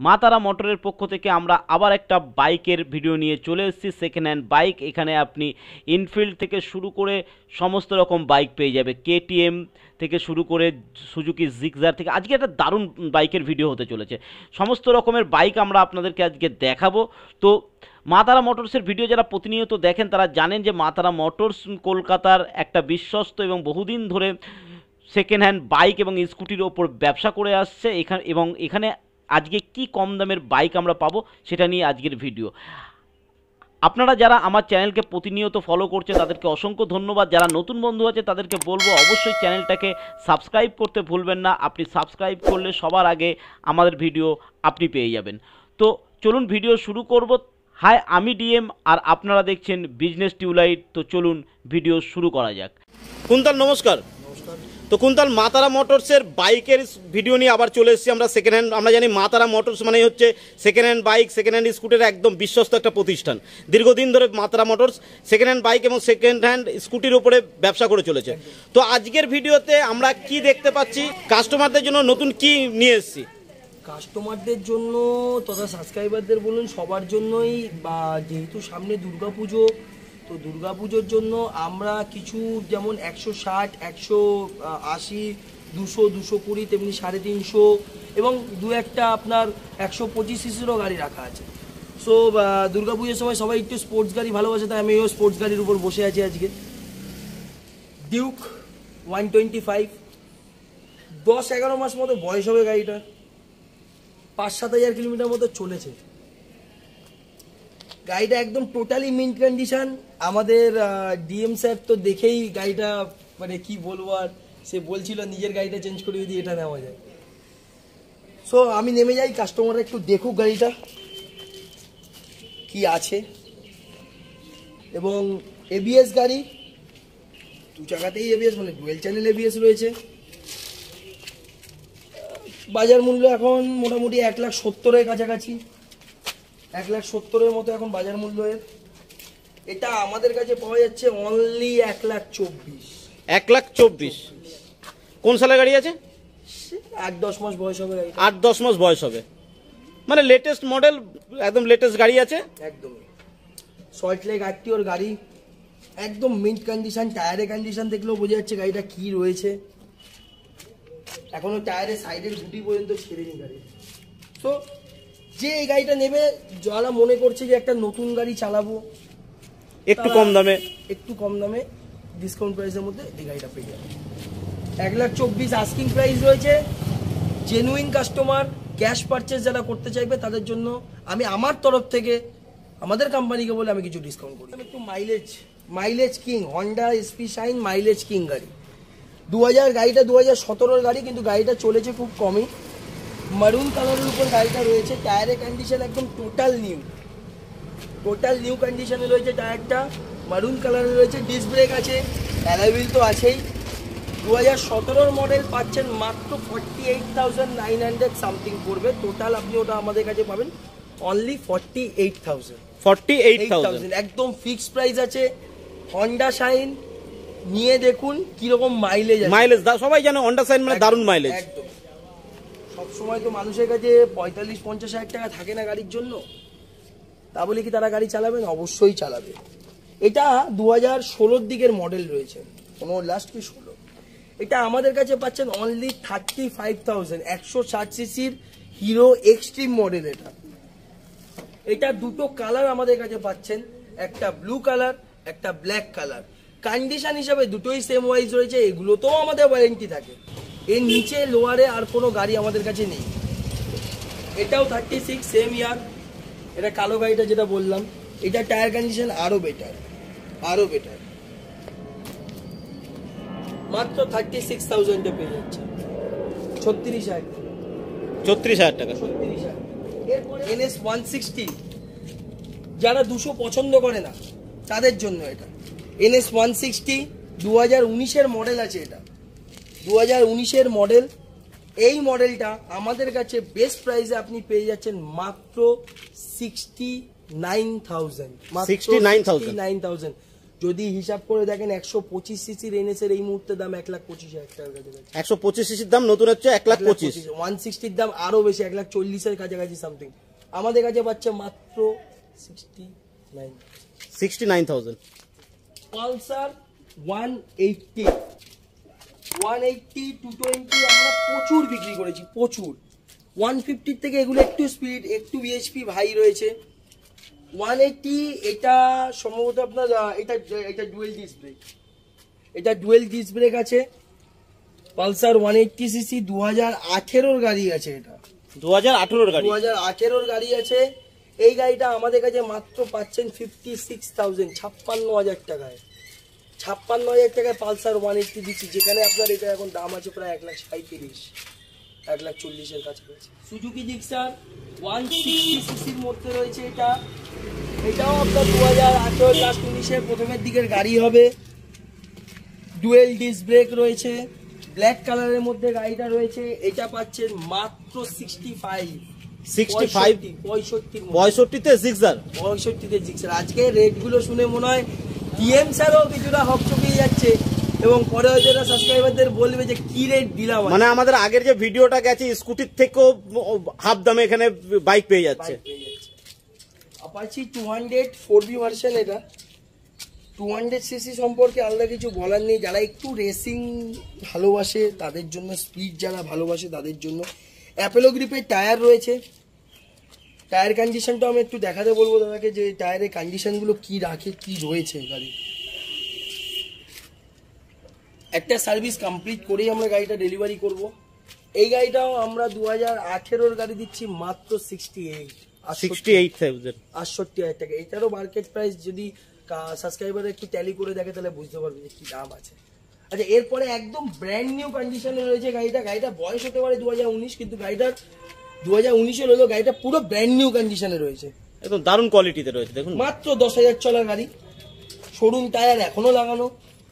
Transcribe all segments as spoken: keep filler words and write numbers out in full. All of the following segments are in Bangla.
মা তারা মোটরের পক্ষ থেকে আমরা আবার একটা বাইকের ভিডিও নিয়ে চলে এসেছি। সেকেন্ড হ্যান্ড বাইক, এখানে আপনি ইনফিল্ড থেকে শুরু করে সমস্ত রকম বাইক পেয়ে যাবে, কেটিএম থেকে শুরু করে সুজুকি জিক্সার থেকে। আজকে একটা দারুণ বাইকের ভিডিও হতে চলেছে, সমস্ত রকমের বাইক আমরা আপনাদেরকে আজকে দেখাবো। তো মা তারা মোটরসের ভিডিও যারা প্রতিনিয়ত দেখেন তারা জানেন যে মা তারা মোটরস কলকাতার একটা বিশ্বস্ত এবং বহুদিন ধরে সেকেন্ড হ্যান্ড বাইক এবং স্কুটির ওপর ব্যবসা করে আসছে এখানে, এবং এখানে আজকে কি কম দামের বাইক আমরা পাবো সেটা নিয়ে আজকের ভিডিও। আপনারা যারা আমার চ্যানেলকে প্রতিনিয়ত ফলো করছে তাদেরকে অসংখ্য ধন্যবাদ। যারা নতুন বন্ধু আছে তাদেরকে বলবো অবশ্যই চ্যানেলটাকে সাবস্ক্রাইব করতে ভুলবেন না। আপনি সাবস্ক্রাইব করলে সবার আগে আমাদের ভিডিও আপনি পেয়ে যাবেন। তো চলুন ভিডিও শুরু করব। হাই, আমি ডিএম আর আপনারা দেখছেন বিজনেস টিউবলাইট। তো চলুন ভিডিও শুরু করা যাক। কুন্তল নমস্কার। তো কুন্তল, মা তারা মোটরসের বাইকের ভিডিও নিয়ে আবার চলে এসেছি আমরা। সেকেন্ড হ্যান্ড, আমরা জানি মা তারা মোটরস মানে হচ্ছে second hand bike, second hand স্কুটির একদম বিশ্বস্ত একটা প্রতিষ্ঠান। দীর্ঘদিন ধরে Maa Tara Motors second hand bike এবং সেকেন্ড হ্যান্ড স্কুটির উপরে ব্যবসা করে চলেছে। তো আজকের ভিডিওতে আমরা কি দেখতে পাচ্ছি, কাস্টমারদের জন্য নতুন কি নিয়ে এসেছি? কাস্টমারদের জন্য তথা সাবস্ক্রাইবারদের বলুন সবার জন্যই, বা যেহেতু সামনে দুর্গাপুজো, তো দুর্গাপুজোর জন্য আমরা কিছু যেমন একশো ষাট একশো আশি দুশো দুশো কুড়ি তেমনি সাড়ে তিনশো এবং দু একটা আপনার একশো পঁচিশ সিসিরও গাড়ি রাখা আছে। সো দুর্গাপুজোর সময় সবাই একটু স্পোর্টস গাড়ি ভালোবাসে, তাই আমিও স্পোর্টস গাড়ির উপর বসে আছি আজকে। ডিউক ওয়ান টোয়েন্টি ফাইভ, দশ এগারো মাস মতো বয়স হবে গাড়িটা, পাঁচ সাত হাজার কিলোমিটার মতো চলেছে। গাড়িটা একদম টোটালি মিন্ট কন্ডিশন। আমাদের ডিএম স্যার তো দেখেই গাড়িটা মানে কি বলবো, আর সে বলছিল নিজের গাড়িটা চেঞ্জ করে যদি এটা নেওয়া যায়। সো আমি নেমে যাই, কাস্টমাররা একটু দেখুক গাড়িটা কি আছে। এবং এবিএস গাড়ি, দু চাকাতেই এবিএস, মানে ডুয়েল চ্যানেল এবিএস রয়েছে। বাজার মূল্য এখন মোটামুটি এক লাখ সত্তরের কাছাকাছি, এক লাখ সত্তরের মতো এখন বাজার মূল্য এর। এটা আমাদের কাছে পাওয়া যাচ্ছে অনলি এক লাখ চব্বিশ। এক লাখ চব্বিশ কোন সালের গাড়ি আছে? আট দশ মাস বয়স হবে, আট দশ মাস বয়স হবে, মানে লেটেস্ট মডেল, একদম লেটেস্ট গাড়ি আছে। একদমই সল্ট লেক আরটিওর গাড়ি, একদম মিন্ট কন্ডিশন। টায়ারের কন্ডিশন দেখলেও বোঝা যাচ্ছে গাড়িটা কি রয়েছে। এখনো টায়ারের সাইডের গুটি পর্যন্ত ছেড়েনি গাড়ি। তো যে এই গাড়িটা নেবে, যারা মনে করছে যে একটা নতুন গাড়ি চালাবো একটু কম দামে, একটু কম দামে ডিসকাউন্ট প্রাইসের মধ্যে এই গাড়িটা পেয়ে যাবে। এক লাখ চব্বিশ আস্কিং প্রাইস রয়েছে। জেনুইন কাস্টমার ক্যাশ পারচেস যারা করতে চাইবে তাদের জন্য আমি আমার তরফ থেকে, আমাদের কোম্পানিকে বলে আমি কিছু ডিসকাউন্ট করি। একটু mileage, mileage king Honda SP Shine mileage king গাড়ি। দু হাজার গাড়িটা দু হাজার সতেরোর গাড়ি, কিন্তু গাড়িটা চলেছে খুব কমই। মারুন কালারের উপর গাড়িটা রয়েছে। টায়ারের কন্ডিশন একদম টোটাল নিউ, টোটাল নিউ কন্ডিশনে রয়েছে টায়ারটা। মারুন কালারে রয়েছে, ডিস্ক ব্রেক আছে, অ্যালয় হুইল তো আছেই। দু হাজার সতেরোর মডেল পাচ্ছেন মাত্র forty eight thousand nine hundred something পড়বে। টোটাল আপনি ওটা আমাদের কাছে পাবেন only forty eight thousand. Forty eight thousand একদম ফিক্সড প্রাইস আছে। হন্ডা শাইন নিয়ে দেখুন কিরকম মাইলেজ আছে। মাইলেজ সবাই জানে হন্ডা শাইন মানে দারুণ মাইলেজ। একদম, সবসময় তো মানুষের কাছে পঁয়তাল্লিশ পঞ্চাশ হাজার টাকা থাকে না গাড়ির জন্য, তা বলে কি তারা গাড়ি চালাবেন? অবশ্যই চালাবে। এটা দু হাজার ষোলোর দিকের মডেল রয়েছে, কোনো লাস্ট কি ষোলো। এটা আমাদের কাছে পাচ্ছেন অনলি থার্টি ফাইভ থাউজেন্ড। একশো ষাট সিসির হিরো এক্সট্রিম মডেল এটা। এটা দুটো কালার আমাদের কাছে পাচ্ছেন, একটা ব্লু কালার, একটা ব্ল্যাক কালার। কন্ডিশন হিসাবে দুটোই সেম ওয়াইজ রয়েছে। এগুলোতেও আমাদের ওয়ারেন্টি থাকে। এর নিচে লোয়ারে আর কোনো গাড়ি আমাদের কাছে নেই। এটাও থার্টি সিক্স সেম ইয়ার। এটা কালো গাড়িটা যেটা বললাম, এটা টায়ার কন্ডিশন আরো বেটার, আরো বেটার। মাত্র থার্টি সিক্স থাউজেন্ডে পেয়ে যাচ্ছে, ছত্রিশ হাজার ছত্রিশ হাজার টাকা ছত্রিশ হাজার এরপরে এনএস ওয়ান সিক্সটি, যারা দুশো পছন্দ করে না তাদের জন্য এটা। এনএস ওয়ান সিক্সটি দু হাজার উনিশের মডেল আছে। এটা দু হাজার উনিশের মডেল। এই মডেলটা আমাদের কাছে বেস্ট প্রাইসে আপনি পেয়ে যাচ্ছেন মাত্র sixty nine thousand. Sixty nine thousand. যদি হিসাব করে দেখেন একশো পঁচিশ সিসির এনএসের এই মুহূর্তে দাম এক লাখ পঁচিশ হাজার টাকার কাছাকাছি। একশো পঁচিশ সিসির দাম নতুন হচ্ছে এক লাখ পঁচিশ। ওয়ান সিক্সটির দাম আরো বেশি, এক লাখ চল্লিশের কাছাকাছি সামথিং। আমাদের কাছে পাচ্ছে মাত্র sixty nine sixty nine thousand. Pulsar one eighty one eighty two twenty আমরা প্রচুর বিক্রি করেছি, প্রচুর। ওয়ান ফিফটির থেকে এগুলো একটু স্পিড, একটু বিএইচপি ভাই রয়েছে। ওয়ান এইটটি এটা সম্ভবত আপনার এটা এটা ডুয়েল ডিস্ক ব্রেক, এটা ডুয়েল ডিস্ক ব্রেক আছে। পালসার ওয়ান এইটটি সিসি দু হাজার আঠেরোর গাড়ি আছে, এটা দু হাজার আঠেরোর গাড়ি, দু হাজার আঠেরোর গাড়ি আছে। এই গাড়িটা আমাদের কাছে মাত্র পাচ্ছেন ফিফটি সিক্স থাউজেন্ড, ছাপ্পান্ন হাজার টাকায়। ছাপ্পান্ন হাজার টাকায় পালসার ওয়ান এইটটি দিচ্ছি, যেখানে আপনার এটা এখন দাম আছে প্রায় এক লাখ সাঁইত্রিশ, এক লাখ চল্লিশের কাছাকাছি। সুজুকি জিক্সার ওয়ান সিক্সটি সিসির মধ্যে রয়েছে এটা, এটাও আপনার দু হাজার আঠেরো লাস্ট উনিশের প্রথমের দিকের গাড়ি হবে। ডুয়েল ডিস্ক ব্রেক রয়েছে, ব্ল্যাক কালারের মধ্যে গাড়িটা রয়েছে। এটা পাচ্ছেন মাত্র সিক্সটি ফাইভ সিক্সটি ফাইভ পঁয়ষট্টি পঁয়ষট্টিতে জিক্সার, পঁয়ষট্টিতে জিক্সার। আজকে রেটগুলো শুনে মনে হয় ডিএম স্যারও কিছুটা হকচকিয়ে যাচ্ছে, এবং পরে হয়তো এরা সাবস্ক্রাইবারদের বলবে যে কি রেট দিলাম। মানে আমাদের আগের যে ভিডিওটা গেছে স্কুটির থেকেও হাফ দামে এখানে বাইক পেয়ে যাচ্ছে। Apache two hundred four B version, এটা টু হান্ড্রেড সিসি সম্পর্কে আলাদা কিছু বলার নেই। যারা একটু রেসিং ভালোবাসে তাদের জন্য, স্পিড যারা ভালোবাসে তাদের জন্য। অ্যাপোলো গ্রিপের টায়ার রয়েছে। টায়ার কন্ডিশনটা আমি একটু দেখাতে বলবো দাদাকে, যে টায়ারের কন্ডিশনগুলো কি রাখে, কি রয়েছে গাড়ি। একটা সার্ভিস কমপ্লিট করেই আমরা গাড়িটা ডেলিভারি করব। এই গাড়িটাও আমরা দু হাজার আঠেরোর গাড়ি দিচ্ছি মাত্র sixty eight sixty eight thousand, আটষট্টি হাজার টাকা। এটারও মার্কেট প্রাইস যদি সাবস্ক্রাইবার একটু ট্যালি করে দেখে তাহলে বুঝতে পারবে যে কি দাম আছে। আচ্ছা, এরপরে একদম ব্র্যান্ড নিউ কন্ডিশনে রয়েছে গাড়িটা। গাড়িটা বয়স হতে পারে দু হাজার উনিশ, কিন্তু গাড়িটার দু হাজার উনিশের হলো, গাড়িটা পুরো ব্র্যান্ড নিউ কন্ডিশনে রয়েছে, একদম দারুণ কোয়ালিটিতে রয়েছে। দেখুন মাত্র দশ হাজার চলার গাড়ি, শোরুম টায়ার এখনো লাগানো।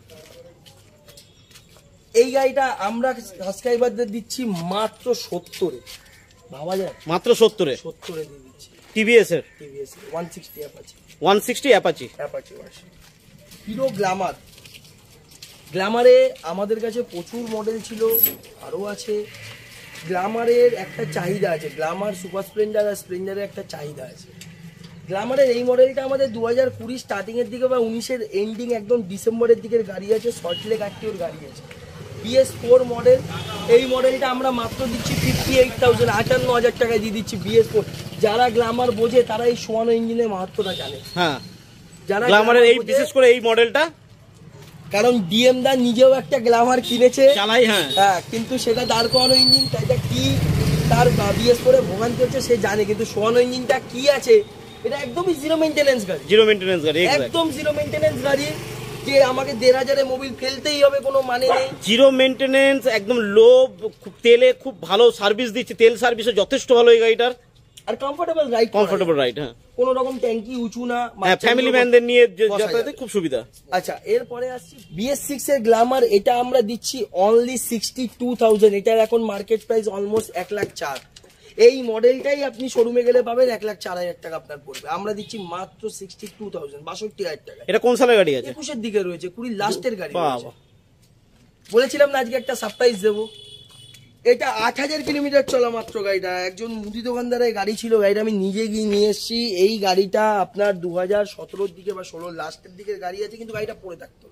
এই গাড়িটা আমরা সাবস্ক্রাইবারদের দিচ্ছি মাত্র সত্তরে, ভাবা যায়, মাত্র সত্তরে সত্তরে দিয়ে দিচ্ছি। টিভিএস এর TVS one sixty Apache, one sixty Apache Apache version. Hero Glamour, গ্ল্যামারে আমাদের কাছে প্রচুর মডেল ছিল, আরও আছে। গ্ল্যামারের একটা চাহিদা আছে, গ্ল্যামার সুপার স্প্লেন্ডার আর স্প্লেন্ডারের একটা চাহিদা আছে। গ্ল্যামারের এই মডেলটা আমাদের দু হাজার কুড়ি স্টার্টিংয়ের দিকে বা উনিশের এন্ডিং, একদম ডিসেম্বরের দিকের গাড়ি আছে। সল্টলেক আরটিওর গাড়ি আছে, বিএস ফোর মডেল। এই মডেলটা আমরা মাত্র দিচ্ছি ফিফটি এইট থাউজেন্ড, আটান্ন হাজার টাকায় দিয়ে দিচ্ছি বিএস ফোর। যারা গ্ল্যামার বোঝে তারা এই সোয়ানো ইঞ্জিনের মাহাত্মটা জানে। হ্যাঁ, যারা গ্ল্যামারের এই বিশেষ করে এই মডেলটা, কারণ ডিএম দা নিজেও একটা গ্ল্যামার কিনেছে, চালাই। হ্যাঁ হ্যাঁ, কিন্তু সেটা দাঁড় করানো ইঞ্জিন, এটা কি তার বিএস ফোরে ভোগান্তি হচ্ছে সে জানে, কিন্তু সোয়ানো ইঞ্জিনটা কি আছে, এটা একদমই জিরো মেইনটেনেন্স গাড়ি, জিরো মেইনটেনেন্স গাড়ি, একদম জিরো মেইনটেনেন্স গাড়ি। যে আমাকে দেড় হাজারে মোবিল ফেলতেই হবে কোনো মানে নেই, জিরো মেইনটেনেন্স, একদম লো, খুব তেলে খুব ভালো সার্ভিস দিচ্ছে, তেল সার্ভিসও যথেষ্ট ভালো এই গাড়িটার। আর কমফোর্টেবল রাইড, কমফোর্টেবল রাইড, হ্যাঁ, কোনো রকম ট্যাঙ্কি উঁচু না, হ্যাঁ, ফ্যামিলি ম্যানদের নিয়ে যাতায়াতে খুব সুবিধা। আচ্ছা, এরপরে আসছি বিএস সিক্স এর গ্ল্যামার। এটা আমরা দিচ্ছি অনলি সিক্সটি টু থাউজেন্ড। এটার এখন মার্কেট প্রাইস অলমোস্ট এক লাখ চার। এই মডেলটাই আপনি শোরুমে গেলে পাবেন এক লাখ চার হাজার টাকা আপনার পড়বে, আমরা দিচ্ছি মাত্র সিক্সটি টু থাউজেন্ড, বাষট্টি হাজার টাকা। এটা কোন সালের গাড়ি আছে? একুশের দিকে রয়েছে, কুড়ির লাস্টের গাড়ি। বাবা, বলেছিলাম না আজকে একটা সারপ্রাইজ দেবো। এটা আট হাজার কিলোমিটার চলা মাত্র গাড়িটা। একজন মুদি দোকানদারের গাড়ি ছিল, গাড়িটা আমি নিজে গিয়ে নিয়ে এসেছি। এই গাড়িটা আপনার দু হাজার সতেরোর দিকে বা ষোলোর লাস্টের দিকের গাড়ি আছে, কিন্তু গাড়িটা পড়ে থাকতো,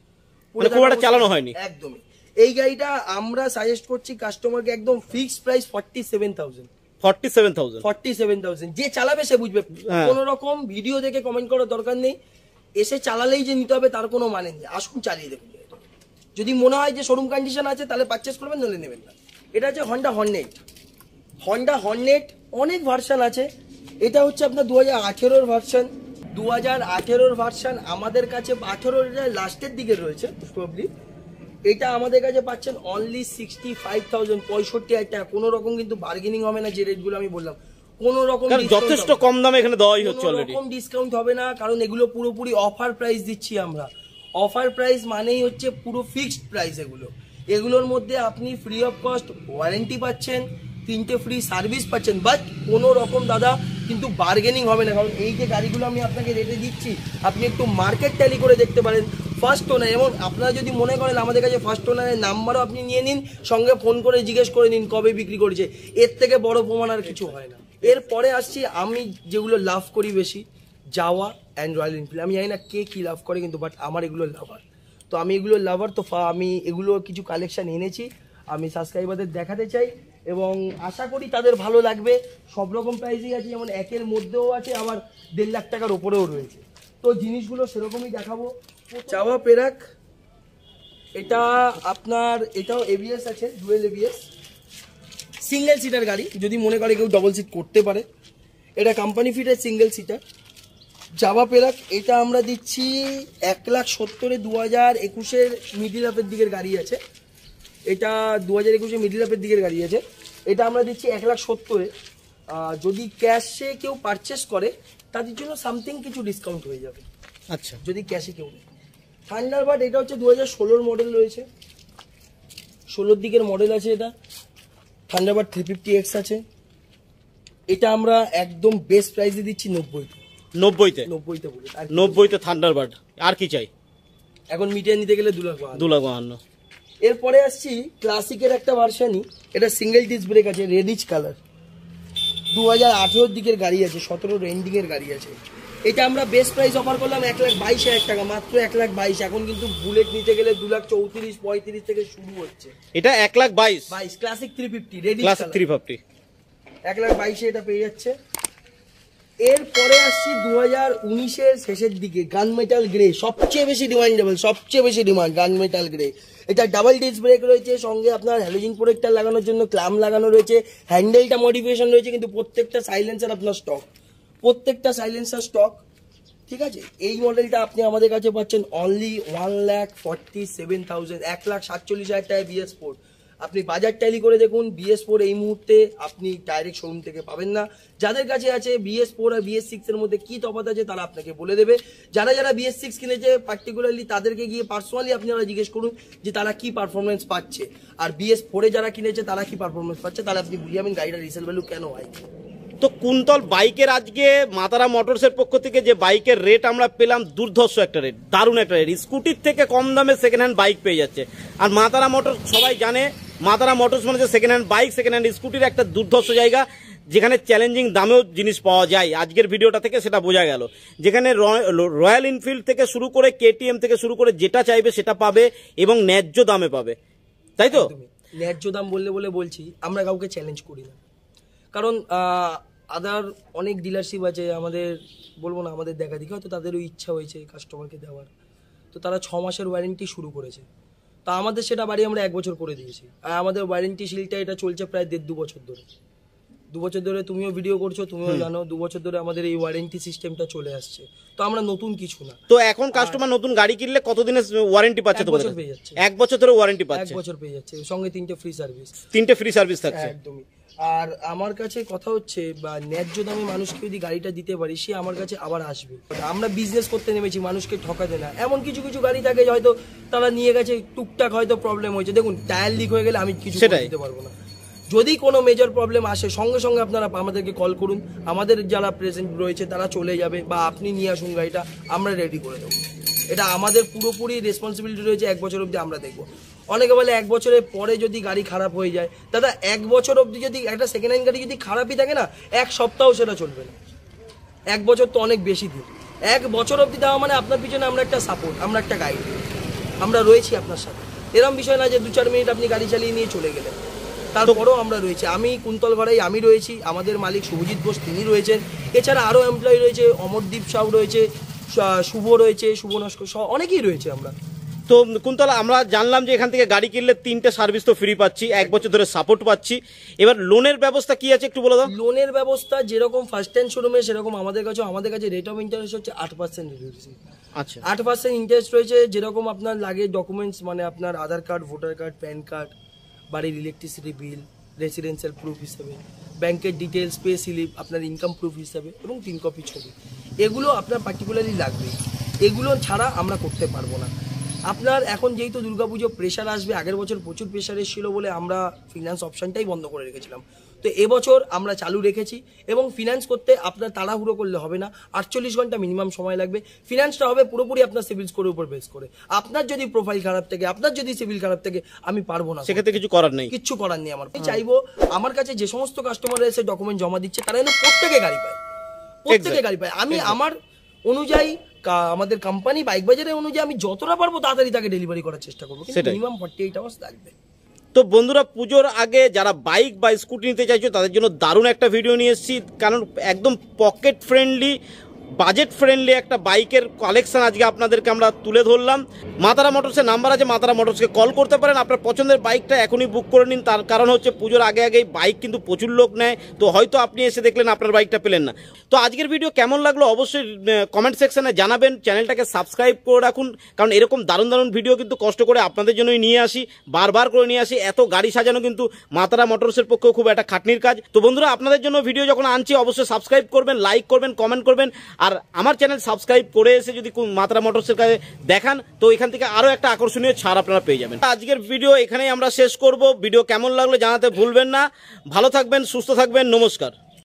খুব একটা চালানো হয়নি একদমই। এই গাড়িটা আমরা সাজেস্ট করছি কাস্টমারকে একদম fixed price forty seven thousand, forty seven thousand, forty seven thousand. যে চালাবে সে বুঝবে, কোনো রকম ভিডিও দেখে কমেন্ট করার দরকার নেই। এসে চালালেই যে নিতে হবে তার কোনো মানে নেই, আসুন চালিয়ে দেখুন। যদি মনে হয় যে শোরুম কন্ডিশন আছে তাহলে পারচেস করবেন, নলে নেবেন না। এটা হচ্ছে হন্ডা হর্নেট। হন্ডা হর্নেট অনেক ভার্সন আছে, এটা হচ্ছে আপনার দু হাজার আঠেরোর ভার্সন। দু হাজার আঠেরোর ভার্সন আমাদের কাছে আঠেরোর লাস্টের দিকে রয়েছে প্রবলি। এটা আমাদের কাছে পাচ্ছেন অনলি সিক্সটি ফাইভ থাউজেন্ড, পঁয়ষট্টি হাজার টাকা। কোনো রকম কিন্তু বার্গেনিং হবে না, যে রেটগুলো আমি বললাম, কোনো রকম যথেষ্ট কম দামে এখানে দেওয়াই হচ্ছে অলরেডি। কোনো রকম ডিসকাউন্ট হবে না, কারণ এগুলো পুরোপুরি অফার প্রাইস দিচ্ছি আমরা। অফার প্রাইস মানেই হচ্ছে পুরো ফিক্সড প্রাইস। এগুলো এগুলোর মধ্যে আপনি ফ্রি অফ কস্ট ওয়ারেন্টি পাচ্ছেন, তিনটে ফ্রি সার্ভিস পাচ্ছেন, বাট কোনো রকম দাদা কিন্তু বার্গেনিং হবে না, কারণ এই যে গাড়িগুলো আমি আপনাকে রেটে দিচ্ছি আপনি একটু মার্কেট ট্যালি করে দেখতে পারেন। ফার্স্ট ওনার, এবং আপনারা যদি মনে করেন আমাদের কাছে ফার্স্ট ওনারের নাম্বারও আপনি নিয়ে নিন, সঙ্গে ফোন করে জিজ্ঞেস করে নিন কবে বিক্রি করেছে, এর থেকে বড় প্রমাণ আর কিছু হয় না। এরপরে আসছি আমি যেগুলো লাভ করি বেশি, জাওয়া অ্যান্ড রয়্যাল এনফিল্ড। আমি জানি না কে কী লাভ করে, কিন্তু বাট আমার এগুলো লাভার, তো আমি এগুলো লাভার, তো আমি এগুলো কিছু কালেকশন এনেছি আমি সাবস্ক্রাইবারদের দেখাতে চাই এবং আশা করি তাদের ভালো লাগবে। সব রকম প্রাইসই আছে, যেমন একের মধ্যেও আছে, আবার দেড় লাখ টাকার ওপরেও রয়েছে, তো জিনিসগুলো সেরকমই দেখাবো। চাওয়া পেরাক, এটা আপনার এটাও এবিএস আছে, ডুয়েল এবিএস, সিঙ্গেল সিটার গাড়ি, যদি মনে করে কেউ ডবল সিট করতে পারে। এটা কোম্পানি ফিটের সিঙ্গেল সিটার। জাভা পেরাক এটা আমরা দিচ্ছি এক লাখ সত্তরে দু হাজার একুশের মিডিল আপের দিকের গাড়ি আছে, এটা দু হাজার একুশের মিডিল আপের দিকের গাড়ি আছে, এটা আমরা দিচ্ছি এক লাখ সত্তরে। যদি ক্যাশে কেউ পারচেস করে তাদের জন্য সামথিং কিছু ডিসকাউন্ট হয়ে যাবে। আচ্ছা, যদি ক্যাশে কেউ নেয়। থান্ডারবার্ড এটা হচ্ছে দু হাজার ষোলোর মডেল রয়েছে, ষোলোর দিকের মডেল আছে এটা। থান্ডারবার্ড থ্রি ফিফটি এক্স আছে, এটা আমরা একদম বেস্ট প্রাইসে দিচ্ছি নব্বইতে। নব্বইতে নব্বইতে বলে নব্বইতে থান্ডারবার্ড, আর কি চাই? এখন মিটিয়ে নিতে গেলে দু লাখ দু লাখ বাহান্ন। এরপরে আসছি ক্লাসিকের একটা ভার্সানই, এটা সিঙ্গেল ডিস্ক ব্রেক আছে, রেডিশ কালার, দু হাজার আঠেরোর দিকের গাড়ি আছে, সতেরোর এন্ডিংয়ের গাড়ি আছে। এটা আমরা বেস্ট প্রাইস অফার করলাম এক লাখ বাইশ হাজার টাকা, মাত্র এক লাখ বাইশ। এখন কিন্তু বুলেট নিতে গেলে দু লাখ চৌত্রিশ পঁয়ত্রিশ থেকে শুরু হচ্ছে। এটা এক লাখ বাইশ বাইশ Classic three fifty ready Classic three fifty এক লাখ বাইশে এটা পেয়ে যাচ্ছে। এরপরে আসছি দু হাজার উনিশের শেষের দিকে, গান মেটাল গ্রে, সবচেয়ে বেশি ডিমান্ডেবল, সবচেয়ে বেশি ডিমান্ড গান মেটাল গ্রে। এটা ডাবল ডিস্ক ব্রেক রয়েছে, সঙ্গে আপনার হ্যালোজিন প্রোটেক্টর লাগানোর জন্য ক্লাম লাগানো রয়েছে, হ্যান্ডেলটা মডিফিকেশন রয়েছে, কিন্তু প্রত্যেকটা সাইলেন্সার আপনার স্টক, প্রত্যেকটা সাইলেন্সার স্টক, ঠিক আছে। এই মডেলটা আপনি আমাদের কাছে পাচ্ছেন only one lakh forty seven thousand, এক লাখ সাতচল্লিশ হাজার টাকায় বিএস ফোর। আপনি বাজার ট্যালি করে দেখুন, বিএস ফোর এই মুহূর্তে আপনি ডাইরেক্ট শোরুম থেকে পাবেন না। যাদের কাছে আছে বিএস ফোর আর বিএস সিক্স এর মধ্যে কি তফাৎ আছে তারা আপনাকে বলে দেবে। যারা যারা বিএস সিক্স কিনেছে পার্টিকুলারলি তাদেরকে গিয়ে পার্সোনালি আপনারা জিজ্ঞেস করুন যে তারা কি পারফরমেন্স পাচ্ছে, আর বিএস ফোরে যারা কিনেছে তারা কি পারফরমেন্স পাচ্ছে, তাহলে আপনি বুঝে যাবেন গাড়িটার রিসেল ভ্যালু কেন হয়। তো কুন্তল বাইকের আজকে মাতারা মোটরসের পক্ষ থেকে যে বাইকের রেট আমরা পেলাম, দুর্ধর্ষ একটা রেট, দারুণ একটা রেট, স্কুটির থেকে কম দামে সেকেন্ড হ্যান্ড বাইক পেয়ে যাচ্ছে। আর মাতারা মোটর সবাই জানে, মাতারা মোটরস মানে যে second hand bike, second hand স্কুটির একটা দুর্ধর্ষ জায়গা, যেখানে চ্যালেঞ্জিং দামেও জিনিস পাওয়া যায়। আজকের ভিডিওটা থেকে সেটা বোঝা গেল, যেখানে রয়্যাল এনফিল্ড থেকে শুরু করে কেটিএম থেকে শুরু করে যেটা চাইবে সেটা পাবে এবং ন্যায্য দামে পাবে, তাই তো? ন্যায্য দাম বললে বলে বলছি, আমরা কাউকে চ্যালেঞ্জ করি না, কারণ আদার অনেক ডিলারশিপ আছে আমাদের, বলবো না আমাদের দেখা দেখি, হয়তো তাদেরও ইচ্ছা হয়েছে কাস্টমারকে দেওয়ার, তো তারা ছ মাসের ওয়ারেন্টি শুরু করেছে, তা আমাদের সেটা বাড়ি আমরা এক বছর করে দিয়েছি। আর আমাদের ওয়ারেন্টি শিলটা এটা চলছে প্রায় দেড় দু বছর ধরে, দু বছর ধরে তুমিও ভিডিও করছো, তুমিও জানো, দু বছর ধরে আমাদের এই ওয়ারেন্টি সিস্টেমটা চলে আসছে, তো আমরা নতুন কিছু না। তো এখন কাস্টমার নতুন গাড়ি কিনলে কতদিনের ওয়ারেন্টি পাচ্ছে? এক বছর পেয়ে যাচ্ছে, এক বছর ধরে ওয়ারেন্টি পাচ্ছে, এক বছর পেয়ে যাচ্ছে, সঙ্গে তিনটে ফ্রি সার্ভিস, তিনটে ফ্রি সার্ভিস থাকছে একদমই। আর আমার কাছে কথা হচ্ছে, বা ন্যায্য দামে মানুষকে যদি গাড়িটা দিতে পারি, সে আমার কাছে আবার আসবে। আমরা বিজনেস করতে নেমেছি, মানুষকে ঠকাতে না। এমন কিছু কিছু গাড়ি থাকে হয়তো তারা নিয়ে গেছে, টুকটাক হয়তো প্রবলেম হয়েছে, দেখুন টায়ার লিক হয়ে গেলে আমি কিছু দিতে পারবো না। যদি কোনো মেজর প্রবলেম আসে সঙ্গে সঙ্গে আপনারা আমাদেরকে কল করুন, আমাদের যারা প্রেজেন্ট রয়েছে তারা চলে যাবে, বা আপনি নিয়ে আসুন গাড়িটা, আমরা রেডি করে দেবো। এটা আমাদের পুরোপুরি রেসপন্সিবিলিটি রয়েছে, এক বছর অবধি আমরা দেখবো। অনেকে বলে এক বছরের পরে যদি গাড়ি খারাপ হয়ে যায়, দাদা এক বছর অবধি যদি একটা সেকেন্ড হ্যান্ড গাড়ি যদি খারাপই থাকে না, এক সপ্তাহ সেটা চলবে না, এক বছর তো অনেক বেশি দিন। এক বছর অবধি দেওয়া মানে আপনার পিছনে আমরা একটা সাপোর্ট, আমরা একটা গাইড, আমরা রয়েছি আপনার সাথে। এরকম বিষয় না যে দু চার মিনিট আপনি গাড়ি চালিয়ে নিয়ে চলে গেলেন, তারপরেও আমরা রয়েছি। আমি কুন্তল ভাড়াই আমি রয়েছি, আমাদের মালিক শুভজিৎ বোস তিনি রয়েছেন, এছাড়া আরও এমপ্লয়ি রয়েছে, অমরদীপ সাউ রয়েছে, শুভ রয়েছে, শুভ নস্কর সহ অনেকেই রয়েছে আমরা। তো কুন্তলা, আমরা জানলাম যে এখান থেকে গাড়ি কিনলে তিনটে সার্ভিস তো ফ্রি পাচ্ছি, এক বছর ধরে সাপোর্ট পাচ্ছি। এবার লোনের ব্যবস্থা কি আছে একটু বলে দাও। লোনের ব্যবস্থা যেরকম ফার্স্ট হ্যান্ড শোরুমে সেরকম আমাদের কাছে, আমাদের কাছে রেট অফ ইন্টারেস্ট হচ্ছে আট পার্সেন্ট রয়েছে। আচ্ছা, আট পার্সেন্ট ইন্টারেস্ট রয়েছে। যেরকম আপনার লাগে ডকুমেন্টস, মানে আপনার Aadhaar card, voter card, PAN card, বাড়ির ইলেকট্রিসিটি বিল, রেসিডেন্সিয়াল প্রুফ হিসাবে, ব্যাংকের ডিটেলস, পে স্লিপ, আপনার ইনকাম প্রুফ হিসাবে, এবং তিন কপি ছবি, এগুলো আপনার পার্টিকুলারলি লাগবে। এগুলো ছাড়া আমরা করতে পারবো না। আপনার এখন যেহেতু দুর্গাপুজো প্রেশার আসবে, আগের বছর প্রচুর প্রেশার এসেছিল বলে আমরা ফিনান্স অপশানটাই বন্ধ করে রেখেছিলাম। তো এবছর আমরা চালু রেখেছি এবং ফিনান্স করতে আপনার তাড়াহুড়ো করলে হবে না, আটচল্লিশ ঘন্টা মিনিমাম সময় লাগবে। ফিনান্সটা হবে পুরোপুরি আপনার সিভিল স্কোরের উপর বেস করে। আপনার যদি প্রোফাইল খারাপ থাকে, আপনার যদি সিভিল খারাপ থাকে, আমি পারবো না, সেক্ষেত্রে কিছু করার নেই, কিচ্ছু করার নেই। আমার আমি চাইবো আমার কাছে যে সমস্ত কাস্টমার এসে ডকুমেন্ট জমা দিচ্ছে তারা যেন প্রত্যেকে গাড়ি পায়, প্রত্যেকে গাড়ি পায়। আমি আমার অনুযায়ী আমাদের কোম্পানি বাইক বাজারের অনুযায়ী আমি যতটা পারবো তাড়াতাড়ি তাকে ডেলিভারি করার চেষ্টা করবো, কিন্তু মিনিমাম ফর্টি এইট আওয়ার্স লাগবে। তো বন্ধুরা, পুজোর আগে যারা বাইক বা স্কুটি নিতে চাইছো তাদের জন্য দারুণ একটা ভিডিও নিয়ে এসেছি, কারণ একদম পকেট ফ্রেন্ডলি, বাজেট ফ্রেন্ডলি একটা বাইকের কালেকশন আজকে আপনাদেরকে আমরা তুলে ধরলাম। মাতারা মোটরসের নাম্বার আছে, মাতারা মোটরসকে কল করতে পারেন, আপনার পছন্দের বাইকটা এখনই বুক করে নিন। তার কারণ হচ্ছে পুজোর আগে আগেই বাইক কিন্তু প্রচুর লোক নেয়, তো হয়তো আপনি এসে দেখলেন আপনার বাইকটা পেলেন না। তো আজকের ভিডিও কেমন লাগলো অবশ্যই কমেন্ট সেকশনে জানাবেন, চ্যানেলটাকে সাবস্ক্রাইব করে রাখুন, কারণ এরকম দারুণ দারুণ ভিডিও কিন্তু কষ্ট করে আপনাদের জন্যই নিয়ে আসি, বারবার করে নিয়ে আসি। এত গাড়ি সাজানো কিন্তু মাতারা মোটরসের পক্ষেও খুব একটা খাটনির কাজ। তো বন্ধুরা, আপনাদের জন্য ভিডিও যখন আনছি অবশ্যই সাবস্ক্রাইব করবেন, লাইক করবেন, কমেন্ট করবেন, আর আমার চ্যানেল সাবস্ক্রাইব করে এসে যদি মাতারা মোটরসের কাছে দেখান তো এখান থেকে আরো একটা আকর্ষণীয় ছাড় আপনারা পেয়ে যাবেন। আজকের ভিডিও এখানেই আমরা শেষ করব। ভিডিও কেমন লাগলো জানাতে ভুলবেন না। ভালো থাকবেন, সুস্থ থাকবেন, নমস্কার।